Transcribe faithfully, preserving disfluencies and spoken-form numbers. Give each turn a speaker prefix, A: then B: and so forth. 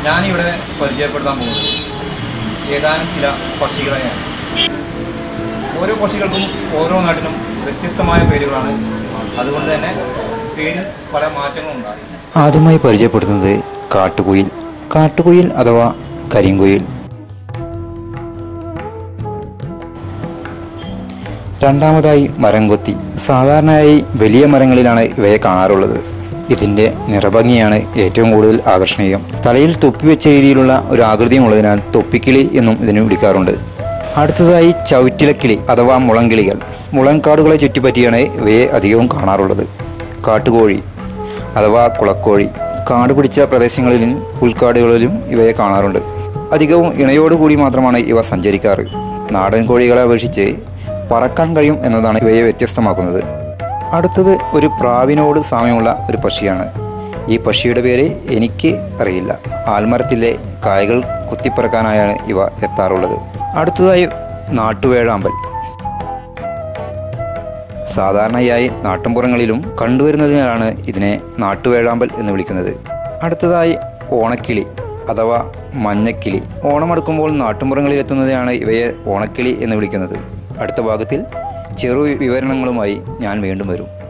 A: ഞാനിവിടെ പരിചയപ്പെടുത്താൻ പോകുന്നത് ഏതാനും ചില പക്ഷികളെയാണ്. ഓരോ പക്ഷികൾക്കും ഓരോ നാട്ടിലും വ്യത്യസ്തമായ പേരുകളാണ്. അതുകൊണ്ട് തന്നെ പേരിൽ പല മാറ്റങ്ങളും ഉണ്ടാകും.
B: ആദ്യമായി പരിചയപ്പെടുത്തുന്നത് കാട്ടുകുയിൽ. കാട്ടുകുയിൽ അഥവാ കരിങ്കുയിൽ. രണ്ടാമതായി മരംകൊത്തി. സാധാരണയായി വലിയ മരങ്ങളിലാണ് ഇവയെ കാണാറുള്ളത്. ഇതിൻ്റെ നിറഭംഗിയാണ് ഏറ്റവും കൂടുതൽ ആകർഷണീയം. തലയിൽ തൊപ്പി വെച്ച രീതിയിലുള്ള ഒരു ആകൃതിയും ഉള്ളതിനാൽ തൊപ്പിക്കിളി എന്നും ഇതിനെ വിളിക്കാറുണ്ട്. അടുത്തതായി ചവിറ്റിലക്കിളി അഥവാ മുളങ്കിളികൾ. മുളങ്കാടുകളെ ചുറ്റിപ്പറ്റിയാണ് ഇവയെ അധികവും കാണാറുള്ളത്. കാട്ടുകോഴി അഥവാ കുളക്കോഴി. കാട് പിടിച്ച പ്രദേശങ്ങളിലും പുൽക്കാടുകളിലും ഇവയെ കാണാറുണ്ട്. അധികവും ഇണയോടുകൂടി മാത്രമാണ് ഇവ സഞ്ചരിക്കാറ്. നാടൻ കോഴികളെ അപേക്ഷിച്ച് പറക്കാൻ കഴിയും എന്നതാണ് ഇവയെ വ്യത്യസ്തമാക്കുന്നത്. അടുത്തത് ഒരു പ്രാവിനോട് സാമ്യമുള്ള ഒരു പക്ഷിയാണ്. ഈ പക്ഷിയുടെ പേര് എനിക്ക് അറിയില്ല. ആൽമരത്തിലെ കായകൾ കുത്തിപ്പറക്കാനായാണ് ഇവ എത്താറുള്ളത്. അടുത്തതായി നാട്ടുവേഴാമ്പൽ. സാധാരണയായി നാട്ടിൻപുറങ്ങളിലും കണ്ടുവരുന്നതിനാലാണ് ഇതിനെ നാട്ടുവേഴാമ്പൽ എന്ന് വിളിക്കുന്നത്. അടുത്തതായി ഓണക്കിളി അഥവാ മഞ്ഞക്കിളി. ഓണമടുക്കുമ്പോൾ നാട്ടിൻപുറങ്ങളിൽ എത്തുന്നതിനാണ് ഇവയെ ഓണക്കിളി എന്ന് വിളിക്കുന്നത്. അടുത്ത ഭാഗത്തിൽ ചെറു വിവരണങ്ങളുമായി ഞാൻ വീണ്ടും വരും.